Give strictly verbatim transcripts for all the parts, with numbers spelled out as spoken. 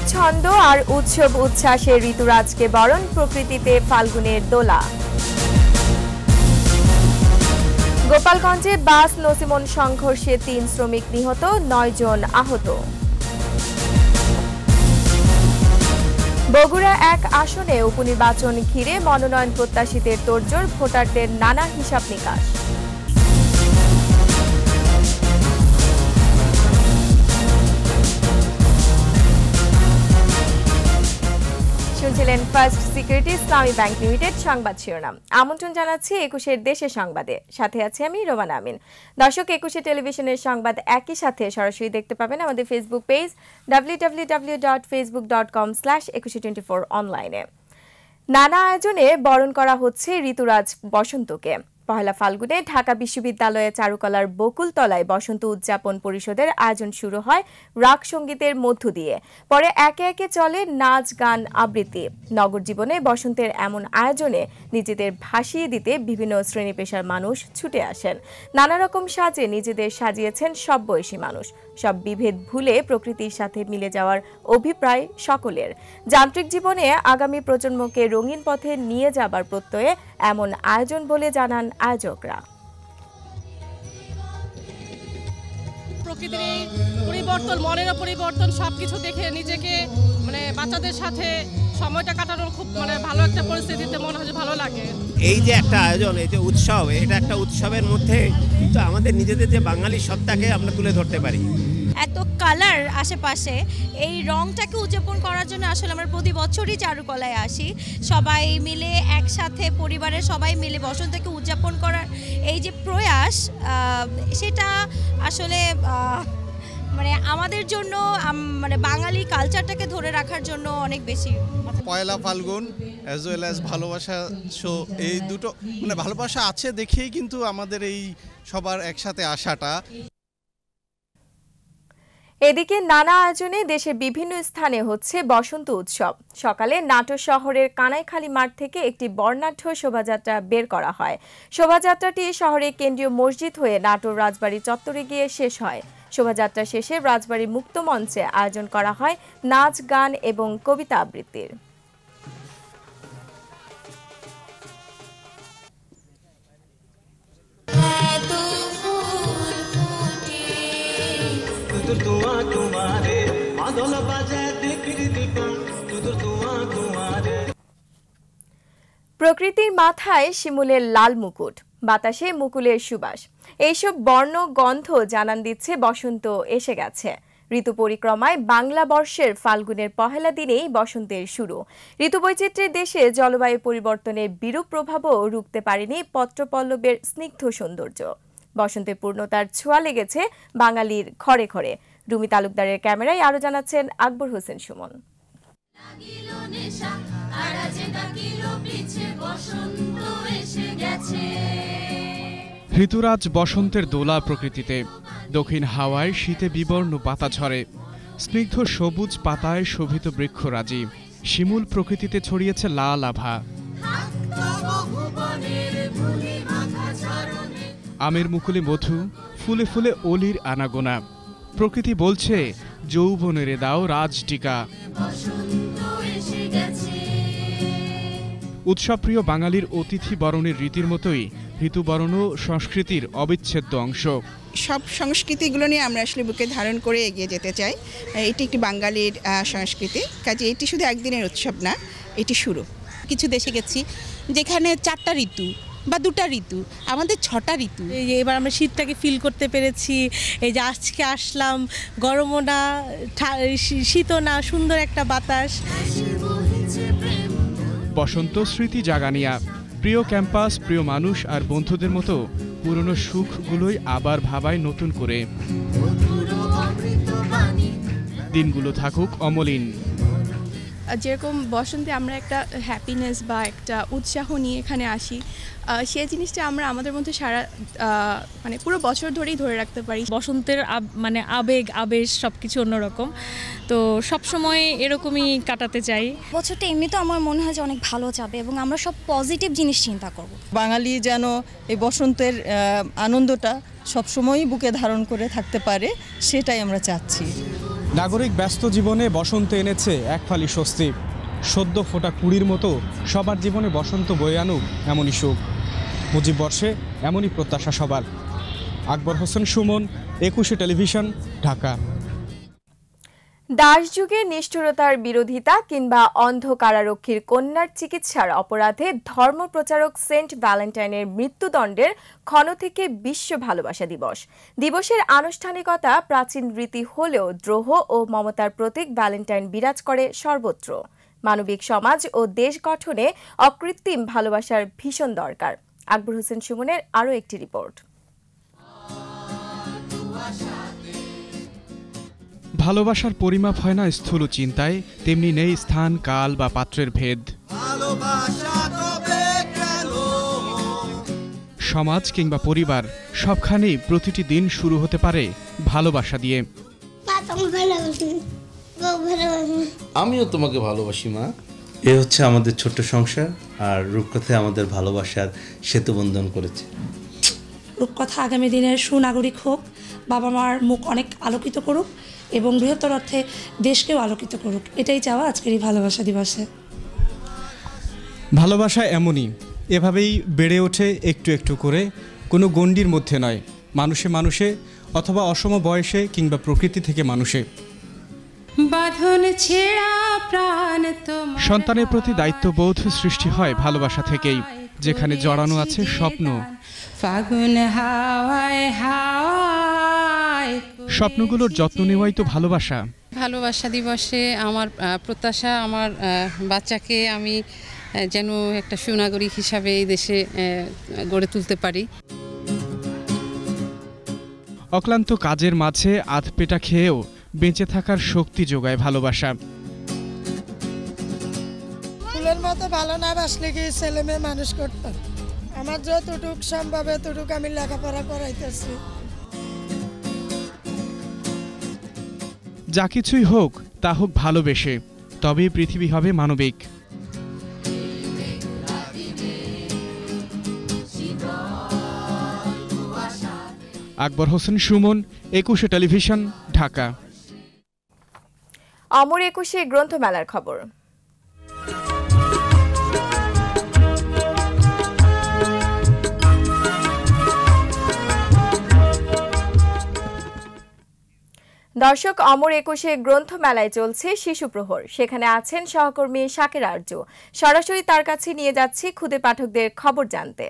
ছন্দ আর উৎসব উচ্ছ্বাসে ঋতুরাজকে বরণ, প্রকৃতিতে ফাল্গুনের দোলা। গোপালগঞ্জে বাস নসিমন সংঘর্ষে তিন শ্রমিক নিহত, নয় জন আহত। বগুড়া এক আসনে উপনির্বাচন ঘিরে মনোনয়ন প্রত্যাশীদের তোড়জোড়, ভোটারদের নানা হিসাব নিকাশ। শুনছিলেন First Security Islami Bank Limited সংবাদ শিরোনাম। আমন্ত্রণ জানাচ্ছি একুশের দেশের সংবাদে, সাথে আছি আমি রোমানা আমিন। দর্শক, একুশে টেলিভিশনের সংবাদ একই সাথে সরাসরি দেখতে পাবেন আমাদের Facebook page W W W dot Facebook dot com slash একুশে টোয়েন্টি ফোর অনলাইনে। নানা আয়োজনে বরণ করা হচ্ছে ঋতুরাজ বসন্তকে। পহেলা ফাল্গুনে ঢাকা বিশ্ববিদ্যালয়ে চারুকলার বকুলতলায় বসন্ত উদযাপন পরিষদের আয়োজন শুরু হয় রাগ সঙ্গীতের মধ্য দিয়ে। পরে একে একে চলে নাচ, গান, আবৃত্তি। নগর জীবনে বসন্তের এমন আয়োজনে নিজেদের ভাসিয়ে দিতে বিভিন্ন শ্রেণী পেশার মানুষ ছুটে আসেন। নানা রকম সাজে নিজেদের সাজিয়েছেন সব বয়সী মানুষ। সব বিভেদ ভুলে প্রকৃতির সাথে মিলে যাওয়ার অভিপ্রায় সকলের। যান্ত্রিক জীবনে আগামী প্রজন্মকে রঙিন পথে নিয়ে যাবার প্রত্যয়ে এমন আয়োজন বলে জানান আয়োজকরা। প্রকৃতির পরিবর্তন, মনের পরিবর্তন, সবকিছু দেখে নিজেকে মানে বাচ্চাদের সাথে সময়টা কাটানোর খুব মানে ভালো একটা পরিস্থিতিতে মনে হয়, ভালো লাগে। এই যে একটা আয়োজন, এই যে উৎসব, এটা একটা উৎসবের মধ্যে কিন্তু আমাদের নিজেদের যে বাঙালি সত্তাকে আমরা তুলে ধরতে পারি। এত কালার আশেপাশে, এই রংটাকে উদযাপন করার জন্য আসলে আমরা প্রতি বছরই চারুকলায় আসি। সবাই মিলে একসাথে, পরিবারের সবাই মিলে বসন্তকে উদযাপন করার এই যে প্রয়াস, সেটা আসলে মানে আমাদের জন্য, মানে বাঙালি কালচারটাকে ধরে রাখার জন্য অনেক বেশি। Pohela Falgun as well as ভালোবাসা শো, এই দুটো মানে ভালোবাসা আছে দেখেই কিন্তু আমাদের এই সবার একসাথে আসাটা। এদিকে নানা আয়োজনে দেশের বিভিন্ন স্থানে হচ্ছে বসন্ত উৎসব। সকালে নাটোর শহরের কানাইখালী মাঠ থেকে একটি বর্ণাঢ্য শোভাযাত্রা বের করা হয়। শোভাযাত্রাটি শহরের কেন্দ্রীয় মসজিদ হয়ে নাটোর রাজবাড়ী চত্বরে গিয়ে শেষ হয়। শোভাযাত্রা শেষে রাজবাড়ী মুক্ত মঞ্চে আয়োজন করা হয় নাচ, গান এবং কবিতা আবৃত্তির। প্রকৃতির মাথায় শিমুলের লাল মুকুট, বাতাসে মুকুলের সুবাস, এইসব বর্ণ গন্ধ জানান দিচ্ছে বসন্ত এসে গেছে। ঋতু পরিক্রমায় বাংলা বর্ষের ফাল্গুনের পহেলা দিনেই বসন্তের শুরু। ঋতুবৈচিত্র্যের দেশে জলবায়ু পরিবর্তনের বিরূপ প্রভাবও রুখতে পারেনি পত্রপল্লবের স্নিগ্ধ সৌন্দর্য। বসন্তের পূর্ণতার ছোঁয়া লেগেছে বাঙালির ঘরে ঘরে। রুমি তালুকদারের ক্যামেরায় আরো জানাচ্ছেন আকবর হোসেন সুমন। ঋতুরাজ বসন্তের দোলা প্রকৃতিতে। দক্ষিণ হাওয়ায় শীতে বিবর্ণ পাতা ঝরে, স্নিগ্ধ সবুজ পাতায় শোভিত বৃক্ষরাজি। শিমুল প্রকৃতিতে ছড়িয়েছে লাল আভা। আমের মুকুলে মধু, ফুলে ফুলে অলির আনাগোনা। প্রকৃতি বলছে, যৌবনেরে দাও রাজটিকা। উৎসবপ্রিয় বাঙালির অতিথি বরণের রীতির মতোই ঋতুবরণও সংস্কৃতির অবিচ্ছেদ্য অংশ। সব সংস্কৃতিগুলো নিয়ে আমরা আসলে বুকে ধারণ করে এগিয়ে যেতে চাই। এটি একটি বাঙালির সংস্কৃতি, কাজে এটি শুধু একদিনের উৎসব না, এটি শুরু। কিছু দেশে গেছি যেখানে চারটা ঋতু বা দুটা ঋতু, আমাদের ছটা ঋতু। এই যে এবার আমরা শীতটাকে ফিল করতে পেরেছি। এই যে আজকে আসলাম, গরমও না, শীতও না, সুন্দর একটা বাতাস। বসন্ত স্মৃতি জাগানিয়া, প্রিয় ক্যাম্পাস, প্রিয় মানুষ আর বন্ধুদের মতো পুরনো সুখগুলোই আবার ভাবায় নতুন করে। দিনগুলো থাকুক অমলিন। যেরকম বসন্তে আমরা একটা হ্যাপিনেস বা একটা উৎসাহ নিয়ে এখানে আসি, সেই জিনিসটা আমরা আমাদের মধ্যে সারা মানে পুরো বছর ধরেই ধরে রাখতে পারি। বসন্তের মানে আবেগ, আবেশ সবকিছু অন্যরকম, তো সব সময় এরকমই কাটাতে চাই। বছরটা এমনি তো আমার মনে হয় যে অনেক ভালো যাবে এবং আমরা সব পজিটিভ জিনিস চিন্তা করব। বাঙালি যেন এই বসন্তের আনন্দটা সবসময়ই বুকে ধারণ করে থাকতে পারে, সেটাই আমরা চাচ্ছি। নাগরিক ব্যস্ত জীবনে বসন্ত এনেছে এক ফালি স্বস্তি। সদ্য ফোটা কুড়ির মতো সবার জীবনে বসন্ত বয়ে আনুক এমনই সুখ। মুজিব বর্ষে এমনই প্রত্যাশা সবার। আকবর হোসেন সুমন, একুশে টেলিভিশন, ঢাকা। দাস যুগের নিষ্ঠুরতার বিরোধিতা কিংবা অন্ধ কারারক্ষীর কন্যার চিকিৎসার অপরাধে ধর্মপ্রচারক সেন্ট ভ্যালেন্টাইনের মৃত্যুদণ্ডের ক্ষণ থেকে বিশ্ব ভালোবাসা দিবস। দিবসের আনুষ্ঠানিকতা প্রাচীন রীতি হলেও দ্রোহ ও মমতার প্রতীক ভ্যালেন্টাইন বিরাজ করে সর্বত্র। মানবিক সমাজ ও দেশ গঠনে অকৃত্রিম ভালোবাসার ভীষণ দরকার। আকবর হোসেন সুমনের আরও একটি রিপোর্ট। ভালোবাসার পরিমাপ হয় না স্থূল চিন্তায়, তেমনি নেই স্থান, কাল বা পাত্রের ভেদ। সমাজ কিংবা পরিবার সবখানেই প্রতিটি দিন শুরু হতে পারে ভালোবাসা দিয়ে। আমিও তোমাকে ভালোবাসি মা। এ হচ্ছে আমাদের ছোট্ট সংসার, আর রূপকথায় আমাদের ভালোবাসার সেতু বন্ধন করেছে। রূপকথা আগামী দিনের সুনাগরিক হোক, বাবা মার মুখ অনেক আলোকিত করুক এবং বৃহত্তর অর্থে দেশকেও আলোকিত করুক, এটাই চাওয়া আজকের এই ভালোবাসা দিবসে। ভালোবাসা এমনই, এভাবেই বেড়ে ওঠে একটু একটু করে, কোনো গণ্ডির মধ্যে নয়, মানুষে মানুষে অথবা অসম বয়সে কিংবা প্রকৃতি থেকে মানুষে। সন্তানের প্রতি দায়িত্ববোধ সৃষ্টি হয় ভালোবাসা থেকেই, যেখানে জড়ানো আছে স্বপ্ন। স্বপ্নগুলোর যত্ন নেওয়াই তো ভালোবাসা। ভালোবাসা দিবসে আমার প্রত্যাশা, আমার বাচ্চাকে আমি যেন একটা সুনাগরিক হিসাবে এই দেশে গড়ে তুলতে পারি। অক্লান্ত কাজের মাঝে আধপেটা খেয়েও বেঁচে থাকার শক্তি যোগায় ভালোবাসা। ফুলের মতো ভালো না বাসলে কি ছেলে মেয়ে মানুষ করতাম? আমার যতটুক সম্ভব এতটুক আমি লেখাপড়া করাইতেছি। যা কিছুই হোক তা হোক ভালোবেসে, তবেই পৃথিবী হবে মানবিক। আকবর হোসেন সুমন, একুশে টেলিভিশন, ঢাকা। অমর একুশে গ্রন্থমেলার খবর। দর্শক, অমর একুশে গ্রন্থমেলায় চলছে শিশু প্রহর। সেখানে আছেন সহকর্মী শাকের আর্য। সরাসরি তার কাছে নিয়ে যাচ্ছি খুদে পাঠকদের খবর জানতে।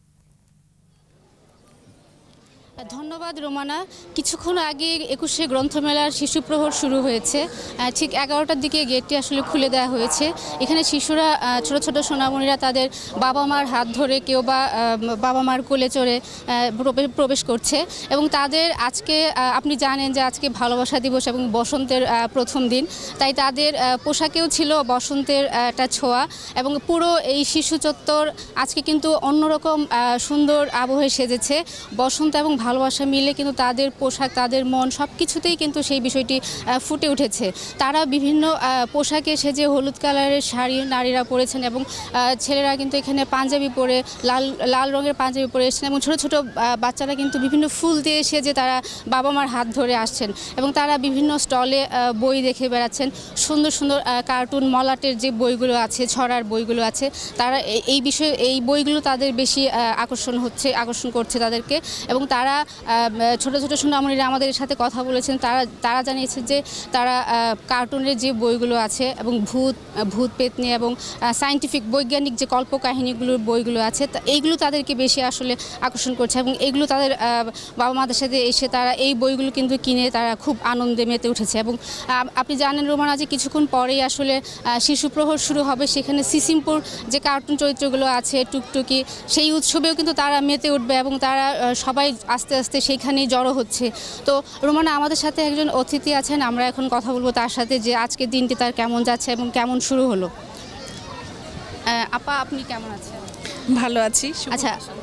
ধন্যবাদ রোমানা। কিছুক্ষণ আগে একুশে গ্রন্থমেলার শিশু প্রহর শুরু হয়েছে। ঠিক এগারোটার দিকে গেটটি আসলে খুলে দেওয়া হয়েছে। এখানে শিশুরা, ছোট ছোট সোনামণিরা তাদের বাবা মার হাত ধরে, কেউ বা বাবা মার কোলে চড়ে প্রবেশ করছে এবং তাদের আজকে আপনি জানেন যে আজকে ভালোবাসা দিবস এবং বসন্তের প্রথম দিন, তাই তাদের পোশাকেও ছিল বসন্তের একটা ছোঁয়া এবং পুরো এই শিশু চত্বর আজকে কিন্তু অন্যরকম সুন্দর আবহে সেজেছে। বসন্ত এবং ভালোবাসা মিলে কিন্তু তাদের পোশাক, তাদের মন সব কিছুতেই কিন্তু সেই বিষয়টি ফুটে উঠেছে। তারা বিভিন্ন পোশাকে সেজে, হলুদ কালারের শাড়ি নারীরা পরেছেন এবং ছেলেরা কিন্তু এখানে পাঞ্জাবি পরে, লাল লাল রঙের পাঞ্জাবি পরে এসেছেন এবং ছোট ছোট বাচ্চারা কিন্তু বিভিন্ন ফুল দিয়ে সেজে তারা বাবা মার হাত ধরে আসছেন এবং তারা বিভিন্ন স্টলে বই দেখে বেড়াচ্ছেন। সুন্দর সুন্দর কার্টুন, মলাটের যে বইগুলো আছে, ছড়ার বইগুলো আছে, তারা এই বিষয়ে এই বইগুলো তাদের বেশি আকর্ষণ হচ্ছে আকর্ষণ করছে তাদেরকে। এবং তারা ছোট ছোট সোনামণিরা আমাদের সাথে কথা বলেছেন। তারা তারা জানিয়েছে যে তারা কার্টুনের যে বইগুলো আছে এবং ভূত ভূত পেত নিয়ে এবং সায়েন্টিফিক বৈজ্ঞানিক যে কল্পকাহিনীগুলোর বইগুলো আছে, এইগুলো তাদেরকে বেশি আসলে আকর্ষণ করছে এবং এইগুলো তাদের বাবা মাদের সাথে এসে তারা এই বইগুলো কিন্তু কিনে তারা খুব আনন্দে মেতে উঠেছে। এবং আপনি জানেন রোমানা যে কিছুক্ষণ পরেই আসলে শিশু প্রহর শুরু হবে। সেখানে সিসিমপুর যে কার্টুন চরিত্রগুলো আছে, টুকটুকি, সেই উৎসবেও কিন্তু তারা মেতে উঠবে এবং তারা সবাই আস্তে আস্তে সেইখানেই জড়ো হচ্ছে। তো রোমানা, আমাদের সাথে একজন অতিথি আছেন, আমরা এখন কথা বলবো তার সাথে যে আজকের দিনটি তার কেমন যাচ্ছে এবং কেমন শুরু হলো। আপা, আপনি কেমন আছেন? ভালো আছি। আচ্ছা,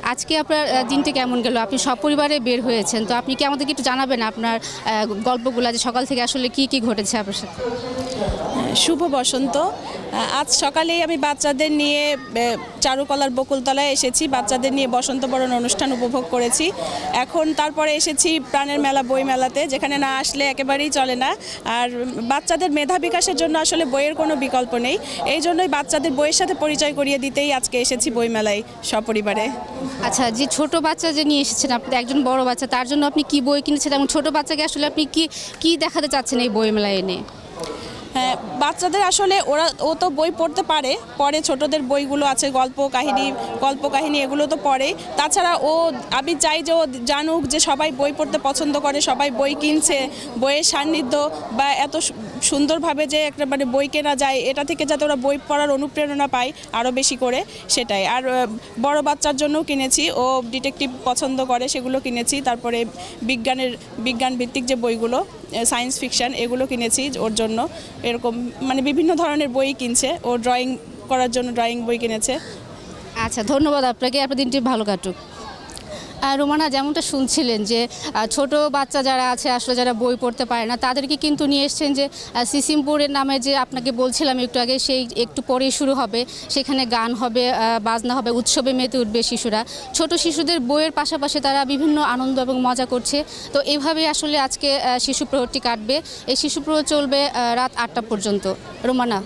আজকে আপনার দিনটি কেমন গেল? আপনি সপরিবারে বের হয়েছেন, তো আপনি কি আমাদেরকে একটু জানাবেন আপনার গল্পগুলো, যে সকাল থেকে আসলে কি কি ঘটেছে আপনার সাথে? শুভ বসন্ত। আজ সকালেই আমি বাচ্চাদের নিয়ে চারুকলার বকুলতলায় এসেছি, বাচ্চাদের নিয়ে বসন্ত বরণ অনুষ্ঠান উপভোগ করেছি। এখন তারপরে এসেছি প্রাণের মেলা বই মেলাতে, যেখানে না আসলে একেবারেই চলে না। আর বাচ্চাদের মেধা বিকাশের জন্য আসলে বইয়ের কোনো বিকল্প নেই, এই জন্যই বাচ্চাদের বইয়ের সাথে পরিচয় করিয়ে দিতেই আজকে এসেছি বই মেলায় সপরিবারে। আচ্ছা, যে ছোট বাচ্চা যে নিয়ে এসেছেন আপনি, একজন বড় বাচ্চা, তার জন্য আপনি কি বই কিনেছেন এবং ছোট বাচ্চাকে আসলে আপনি কি কি দেখাতে চাচ্ছেন এই বই মেলায় এনে? হ্যাঁ, বাচ্চাদের আসলে ওরা ও তো বই পড়তে পারে, পরে ছোটদের বইগুলো আছে গল্প কাহিনী গল্প কাহিনী এগুলো তো পড়ে। তাছাড়া ও আমি চাই যে ও জানুক যে সবাই বই পড়তে পছন্দ করে, সবাই বই কিনছে, বইয়ের সান্নিধ্য বা এত সুন্দরভাবে যে একটা মানে বই কেনা যায়, এটা থেকে যাতে ওরা বই পড়ার অনুপ্রেরণা পায় আরও বেশি করে, সেটাই। আর বড় বাচ্চার জন্যও কিনেছি, ও ডিটেকটিভ পছন্দ করে, সেগুলো কিনেছি। তারপরে বিজ্ঞানের বিজ্ঞান ভিত্তিক যে বইগুলো, সায়েন্স ফিকশন, এগুলো কিনেছি ওর জন্য। এরকম মানে বিভিন্ন ধরনের বই কিনছে, ও ড্রয়িং করার জন্য ড্রয়িং বই কিনেছে। আচ্ছা, ধন্যবাদ আপনাকে, আপনার দিনটি ভালো কাটুক। রোমানা, যেমনটা শুনছিলেন যে ছোট বাচ্চা যারা আছে আসলে যারা বই পড়তে পারে না, তাদেরকে কিন্তু নিয়ে এসছেন যে সিসিমপুরের নামে যে আপনাকে বলছিলাম একটু আগে, সেই একটু পরেই শুরু হবে, সেখানে গান হবে, বাজনা হবে, উৎসবে মেতে উঠবে শিশুরা। ছোট শিশুদের বইয়ের পাশাপাশি তারা বিভিন্ন আনন্দ এবং মজা করছে। তো এইভাবেই আসলে আজকে শিশু প্রহরটি কাটবে। এই শিশু প্রহর চলবে রাত আটটা পর্যন্ত। রোমানা।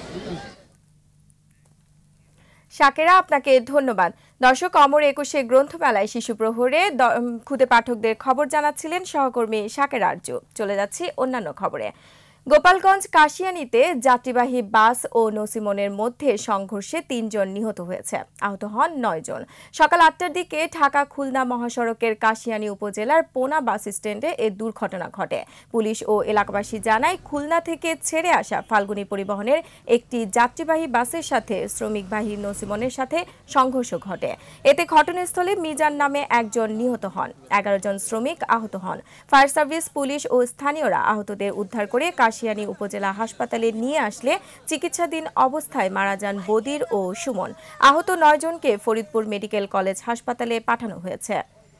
শাকেরা, আপনাকে ধন্যবাদ। দর্শক, অমর একুশে গ্রন্থমেলায় শিশু প্রহরে খুদে পাঠকদের খবর জানাচ্ছিলেন সহকর্মী শাকের আর্য। চলে যাচ্ছি অন্যান্য খবরে। গোপালগঞ্জ কাশিয়ানীতে যাত্রীবাহী বাস ও নসিমনের মধ্যে সংঘর্ষে তিনজন নিহত হয়েছে, আহত হন নয় জন। সকাল আটটার দিকে ঢাকা খুলনা মহাসড়কের কাশিয়ানী উপজেলার পোনা বাস স্ট্যান্ডে এ দুর্ঘটনা ঘটে। পুলিশ ও এলাকাবাসী জানায়, খুলনা থেকে ছেড়ে আসা ফাল্গুনী পরিবহনের একটি যাত্রীবাহী বাসের সাথে শ্রমিকবাহী নসিমনের সাথে সংঘর্ষ ঘটে। এতে ঘটনাস্থলে মিজান নামে একজন নিহত হন, এগারো জন শ্রমিক আহত হন। ফায়ার সার্ভিস, পুলিশ ও স্থানীয়রা আহতদের উদ্ধার করে কাশিয়ানী উপজেলা হাসপাতালে নিয়ে আসলে চিকিৎসাধীন অবস্থায় মারা যান বদির ও সুমন। আহত নয় জনকে ফরিদপুর মেডিকেল কলেজ হাসপাতালে পাঠানো হয়েছে।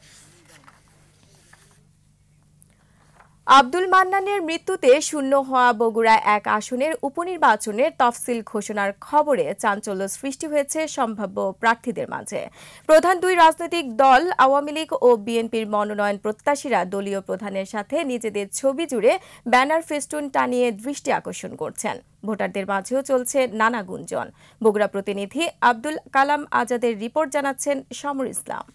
আব্দুল মান্নানের মৃত্যুতে শূন্য হওয়া বগুড়া এক আসনের উপনির্বাচনের তফসিল ঘোষণার খবরে চাঞ্চল্য সৃষ্টি হয়েছে সম্ভাব্য প্রার্থীদের মাঝে। প্রধান দুই রাজনৈতিক দল আওয়ামী লীগ ও বিএনপির মনোনয়ন প্রত্যাশীরা দলীয় প্রধানের সাথে নিজেদের ছবি জুড়ে ব্যানার ফেস্টুন টানিয়ে দৃষ্টি আকর্ষণ করছেন। ভোটারদের মাঝেও চলছে নানা গুঞ্জন। বগুড়া প্রতিনিধি আব্দুল কালাম আজাদের রিপোর্ট জানাচ্ছেন সমর ইসলাম।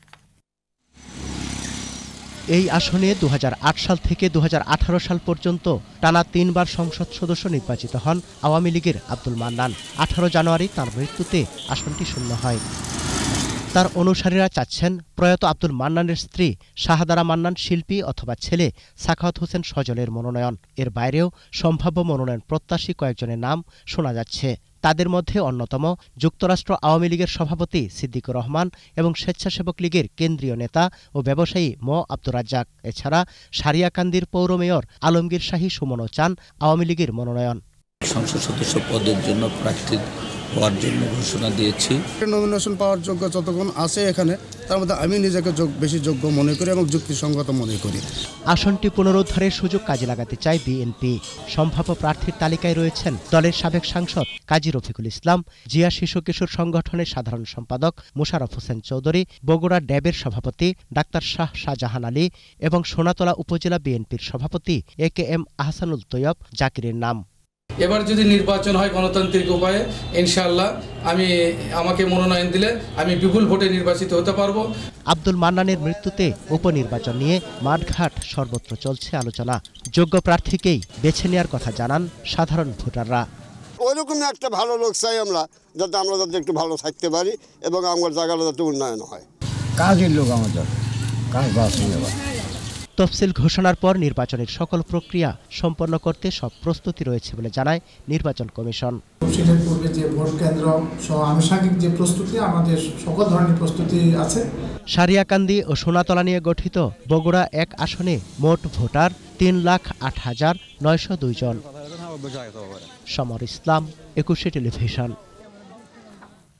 এই আসনে দু হাজার আট সাল থেকে দু হাজার আঠারো সাল পর্যন্ত টানা তিনবার সংসদ সদস্য নির্বাচিত হন আওয়ামী লীগের আব্দুল মান্নান। আঠারো জানুয়ারি তার মৃত্যুতে আসনটি শূন্য হয়। তার অনুসারীরা চাচ্ছেন প্রয়াত আব্দুল মান্নানের স্ত্রী শাহাদারা মান্নান শিল্পী অথবা ছেলে সাখাওয়াত হোসেন সজলের মনোনয়ন। এর বাইরেও সম্ভাব্য মনোনয়ন প্রত্যাশী কয়েকজনের নাম শোনা যাচ্ছে। তাদের মধ্যে অন্যতম যুক্তরাষ্ট্র আওয়ামী লীগের সভাপতি সিদ্দিকুর রহমান এবং স্বেচ্ছাসেবক লীগের কেন্দ্রীয় নেতা ও ব্যবসায়ী ম আব্দুর রাজ্জাক। এছাড়া সারিয়াকান্দির পৌর মেয়র আলমগীর শাহী সুমনও চান আওয়ামী লীগের মনোনয়ন। সংসদ সদস্য পদের জন্য প্রার্থী হওয়ার জন্য ঘোষণা দিয়েছি। নমিনেশন পাওয়ার যোগ্য যতক্ষণ আছে এখানে, তার মধ্যে আমি নিজেকে বেশি যোগ্য মনে করি এবং যুক্তিসঙ্গত মনে করি। আসনটি পুনরুদ্ধারের সুযোগ কাজে লাগাতে চায় বিএনপি। সম্ভাব্য প্রার্থীর তালিকায় রয়েছেন দলের সাবেক সাংসদ কাজী রফিকুল ইসলাম, জিয়া শিশু কিশোর সংগঠনের সাধারণ সম্পাদক মোশাররফ হোসেন চৌধুরী, বগুড়া ড্যাবের সভাপতি ডাক্তার শাহ শাহজাহান আলী এবং সোনাতলা উপজেলা বিএনপির সভাপতি A K M Ahsanul Taiyab জাকিরের নাম। এবার যদি নির্বাচন হয় গণতান্ত্রিক উপায়ে, ইনশাআল্লাহ আমি আমাকে মনোনয়ন দিলে আমি বিপুল ভোটে নির্বাচিত হতে পারবো। আব্দুল মান্নানের মৃত্যুতে উপনির্বাচন নিয়ে মাঠঘাট সর্বত্র চলছে আলোচনা। যোগ্য প্রার্থীকেই বেছে নেওয়ার কথা জানান সাধারণ ভোটাররা। ওইরকম একটা ভালো লোক চাই আমরা, যাতে আমরা যাতে একটু ভালো থাকতে পারি এবং আমার জায়গাটা যাতে উন্নয়ন হয়। কাজের লোক আমাদের কাজ বাস নেওয়া। তফসিল ঘোষণার পর নির্বাচনের সকল প্রক্রিয়া সম্পন্ন করতে সব প্রস্তুতি রয়েছে বলে জানায় নির্বাচন কমিশন। তফসিলের পূর্বে যে ভোট কেন্দ্র সহ আনুষঙ্গিক যে প্রস্তুতি, আমাদের সকল ধরনের প্রস্তুতি আছে। সারিয়াকান্দি ও সোনাতলা নিয়ে গঠিত বগুড়া এক আসনে মোট ভোটার তিন লাখ আট হাজার নয়শো দুই জন। সমর ইসলাম, একুশে টেলিভিশন।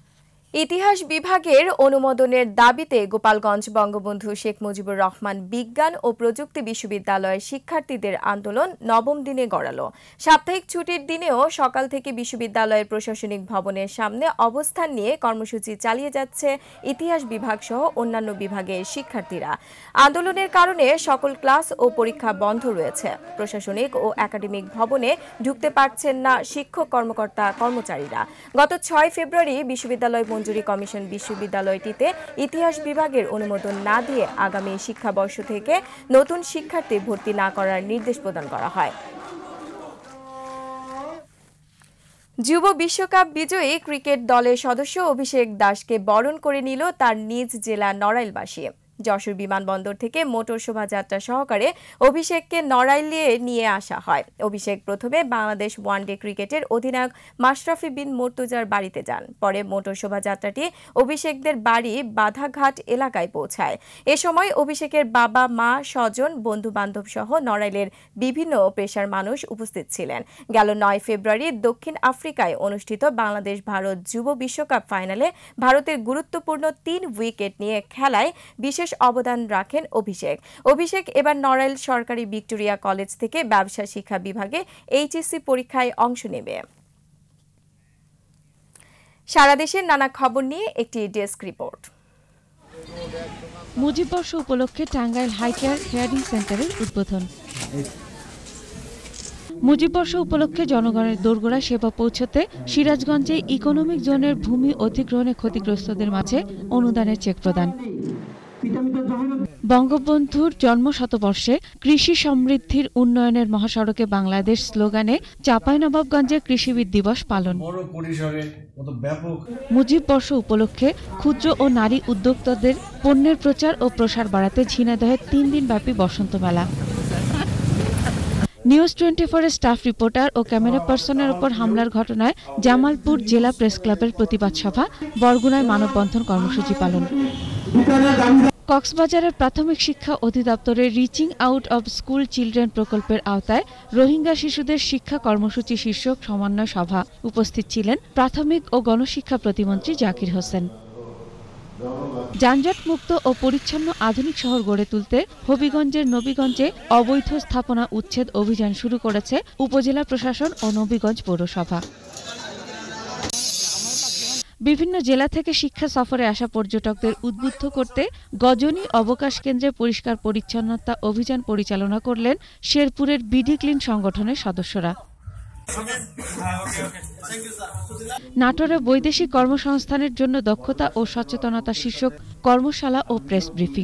ইতিহাস বিভাগের অনুমোদনের দাবিতে গোপালগঞ্জ বঙ্গবন্ধু শেখ মুজিবুর রহমান বিজ্ঞান ও প্রযুক্তি বিশ্ববিদ্যালয়ের শিক্ষার্থীদের আন্দোলন নবম দিনে গড়ালো। সাপ্তাহিক ছুটির দিনেও সকাল থেকে বিশ্ববিদ্যালয়ের প্রশাসনিক ভবনের সামনে অবস্থান নিয়ে কর্মসূচি চালিয়ে যাচ্ছে ইতিহাস বিভাগ সহ অন্যান্য বিভাগের শিক্ষার্থীরা। আন্দোলনের কারণে সকল ক্লাস ও পরীক্ষা বন্ধ রয়েছে। প্রশাসনিক ও একাডেমিক ভবনে ঢুকতে পারছেন না শিক্ষক কর্মকর্তা কর্মচারীরা। গত ছয় ফেব্রুয়ারি বিশ্ববিদ্যালয় মঞ্জুরি কমিশন বিশ্ববিদ্যালয়টিতে ইতিহাস বিভাগের অনুমোদন না দিয়ে আগামী শিক্ষাবর্ষ থেকে নতুন শিক্ষার্থী ভর্তি না করার নির্দেশ প্রদান করা হয়। যুব বিশ্বকাপ বিজয়ী ক্রিকেট দলের সদস্য অভিষেক দাসকে বরণ করে নিল তার নিজ জেলা নড়াইলবাসী। যশোর বিমানবন্দর থেকে মোটর শোভাযাত্রা সহকারে অভিষেককে নড়াইলে নিয়ে আসা হয়। অভিষেক প্রথমে বাংলাদেশ ওয়ানডে ক্রিকেটের অধিনায়ক মাশরাফি বিন মুর্তজার বাড়িতে যান। পরে মোটর শোভাযাত্রাটি অভিষেকদের বাড়ি বাধাঘাট এলাকায় পৌঁছায়। এ সময় অভিষেকের বাবা, মা, স্বজন, বন্ধু বান্ধব সহ নড়াইলের বিভিন্ন পেশার মানুষ উপস্থিত ছিলেন। গেল নয় ফেব্রুয়ারি দক্ষিণ আফ্রিকায় অনুষ্ঠিত বাংলাদেশ ভারত যুব বিশ্বকাপ ফাইনালে ভারতের গুরুত্বপূর্ণ তিন উইকেট নিয়ে খেলায় বিশেষ অবদান রাখেন অভিষেক। অভিষেক এবার নড়াইল সরকারি ভিক্টোরিয়া কলেজ থেকে ব্যবসা শিক্ষা বিভাগে এইচএসসি পরীক্ষায় অংশ নেবে। সারা দেশের নানা খবর নিয়ে একটি ডেস্ক রিপোর্ট। মুজিব বর্ষ উপলক্ষে টাঙ্গাইল হাইকেয়ার হেয়ারিং সেন্টারের উদ্বোধন। মুজিব বর্ষ উপলক্ষে জনগণের দোরগোড়ায় সেবা পৌঁছতে সিরাজগঞ্জে ইকোনমিক জোনের ভূমি অধিগ্রহণে ক্ষতিগ্রস্তদের মাঝে অনুদানের চেক প্রদান। বঙ্গবন্ধুর জন্ম শতবর্ষে কৃষি সমৃদ্ধির উন্নয়নের মহাসড়কে বাংলাদেশ স্লোগানে চাঁপাইনবাবগঞ্জে কৃষিবিদ দিবস পালন। মুজিব বর্ষ উপলক্ষে ক্ষুদ্র ও নারী উদ্যোক্তাদের পণ্যের প্রচার ও প্রসার বাড়াতে ঝিনাইদহে তিন দিন ব্যাপী বসন্ত মেলা। নিউজ টোয়েন্টি ফোরের স্টাফ রিপোর্টার ও ক্যামেরা পার্সনের উপর হামলার ঘটনায় জামালপুর জেলা প্রেস ক্লাবের প্রতিবাদ সভা, বরগুনায় মানববন্ধন কর্মসূচি পালন। কক্সবাজারের প্রাথমিক শিক্ষা অধিদপ্তরের reaching out of school children প্রকল্পের আওতায় রোহিঙ্গা শিশুদের শিক্ষা কর্মসূচি শীর্ষক সমন্বয় সভা উপস্থিত ছিলেন প্রাথমিক ও গণশিক্ষা প্রতিমন্ত্রী জাকির হোসেন। যানজট মুক্ত ও পরিচ্ছন্ন আধুনিক শহর গড়ে তুলতে হবিগঞ্জের নবীগঞ্জে অবৈধ স্থাপনা উচ্ছেদ অভিযান শুরু করেছে উপজেলা প্রশাসন ও নবীগঞ্জ পৌরসভা। বিভিন্ন জেলা থেকে শিক্ষা সফরে আসা পর্যটকদের উদ্বুদ্ধ করতে গজনী অবকাশ কেন্দ্রে পরিষ্কার পরিচ্ছন্নতা অভিযান পরিচালনা করলেন শেরপুরের বিডি ক্লিন সংগঠনের সদস্যরা। নাটোরে বৈদেশিক কর্মসংস্থানের জন্য দক্ষতা ও সচেতনতা শীর্ষক কর্মশালা ও প্রেস ব্রিফিং।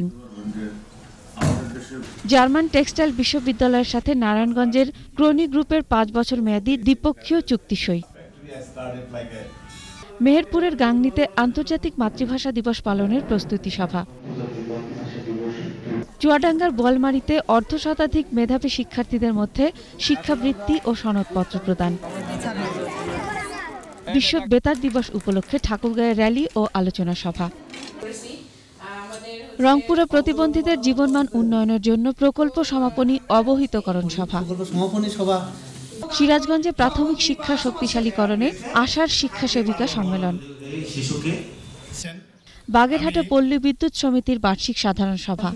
জার্মান টেক্সটাইল বিশ্ববিদ্যালয়ের সাথে নারায়ণগঞ্জের ক্রোনি গ্রুপের পাঁচ বছর মেয়াদী দ্বিপক্ষীয় চুক্তি সই। মেহেরপুরের গাংনীতে আন্তর্জাতিক মাতৃভাষা দিবস পালনের প্রস্তুতি সভা। চুয়াডাঙ্গার বোয়ালমারীতে অর্ধ শতাধিক মেধাবী শিক্ষার্থীদের মধ্যে শিক্ষাবৃত্তি ও সনদপত্র প্রদান। বিশ্ব বেতার দিবস উপলক্ষে ঠাকুরগাঁয়ে র্যালি ও আলোচনা সভা। রংপুরে প্রতিবন্ধীদের জীবনমান উন্নয়নের জন্য প্রকল্প সমাপনী অবহিতকরণ সভা। সিরাজগঞ্জে প্রাথমিক শিক্ষা শক্তিশালীকরণে আশার শিক্ষা সেবিকা সম্মেলন। বাগেরহাটে পল্লী বিদ্যুৎ সমিতির বার্ষিক সাধারণ সভা।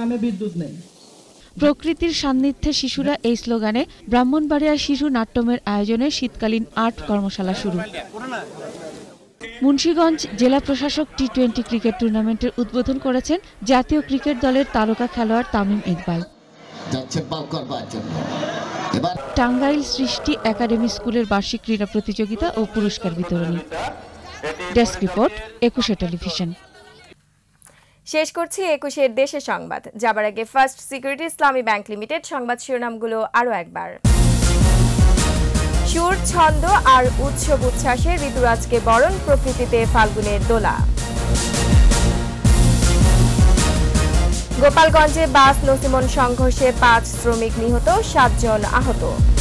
প্রকৃতির সান্নিধ্যে শিশুরা এই স্লোগানে ব্রাহ্মণবাড়িয়ায় শিশু নাট্যমের আয়োজনে শীতকালীন আর্ট কর্মশালা শুরু। মুন্সিগঞ্জ জেলা প্রশাসক টি টোয়েন্টি ক্রিকেট টুর্নামেন্টের উদ্বোধন করেছেন জাতীয় ক্রিকেট দলের তারকা খেলোয়াড় তামিম ইকবাল। টাঙ্গাইল সৃষ্টি একাডেমি স্কুলের বার্ষিক ক্রীড়া প্রতিযোগিতা ও পুরস্কার বিতরণী। Desk report, Ekushey television. শেষ করছি একুশের দেশের সংবাদ। যাবার আগে First Security Islami Bank Limited সংবাদ শিরোনামগুলো আরও একবার। সুর, ছন্দ আর উৎসব উচ্ছ্বাসে ঋতুরাজকে বরণ, প্রকৃতিতে ফাল্গুনের দোলা। গোপালগঞ্জে বাস নসিমন সংঘর্ষে পাঁচ শ্রমিক নিহত, সাতজন আহত।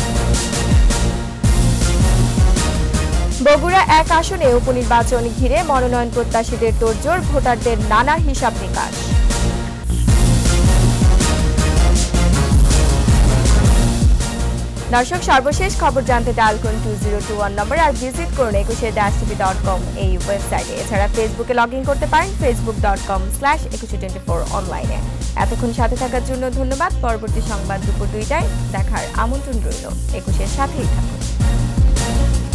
বগুড়া এক আসনে উপনির্বাচন ঘিরে মনোনয়ন প্রত্যাশীদের তোড়জোড়, ভোটারদের নানা হিসাব নিকাশ। দর্শক, সর্বশেষ খবর জানতে ডায়াল করুন টু জিরো টু ওয়ান নম্বর আর ভিজিট করুন Ekushey dash TV dot com এই ওয়েবসাইটে। এছাড়া ফেসবুকে লগ ইন করতে পারেন ফেসবুক ডট কম স্ল্যাশ একুশে টোয়েন্টি ফোর অনলাইনে। এতক্ষণ সাথে থাকার জন্য ধন্যবাদ। পরবর্তী সংবাদ দুপুর দুইটায় দেখার আমন্ত্রণ রইল। একুশের সাথেই থাকুন।